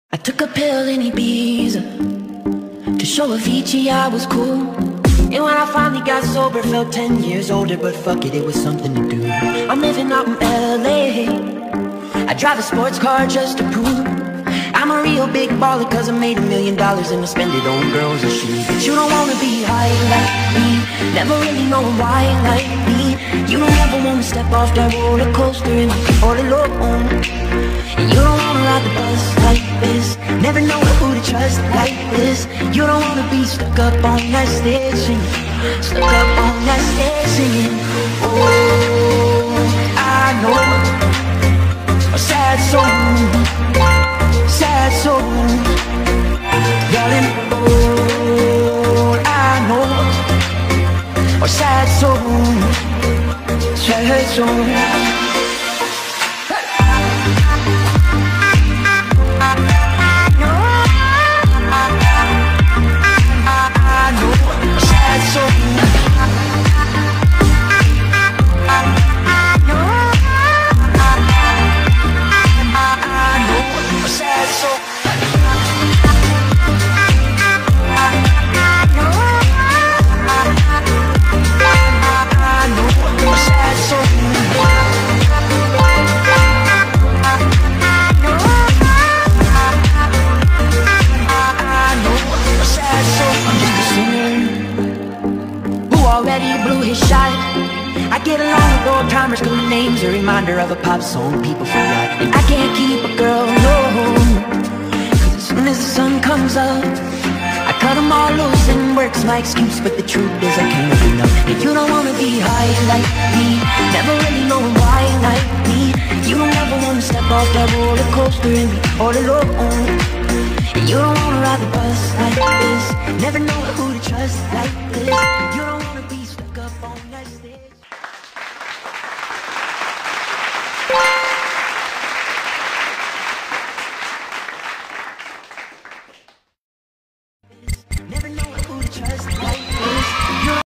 I took a pill in Ibiza to show Avicii I was cool. And when I finally got sober, felt 10 years older. But fuck it, it was something to do. I'm living out in LA. I drive a sports car just to prove I'm a real big baller, cause I made $1 million and I spend it on girls and shoes. But you don't wanna be high like me, never really know why like me. You don't ever wanna step off that roller coaster and be all alone. And you don't wanna ride the bus like this, never know who to trust like this. You don't wanna be stuck up on that stage singing, stuck up on that stage singing. Oh, I know a sad soul, sad soul, darling. Oh, I know a sad soul, sad soul. Already blew his shot. I get along with old timers, cause my name's a reminder of a pop song people forgot. And I can't keep a girl alone, cause as soon as the sun comes up, I cut them all loose and work's my excuse. But the truth is I can't get enough. And you don't wanna be high like me, never really know why like me. You don't ever wanna step off that roller coaster and be all alone. And you don't wanna ride the bus like this, never know who to trust like this. You don't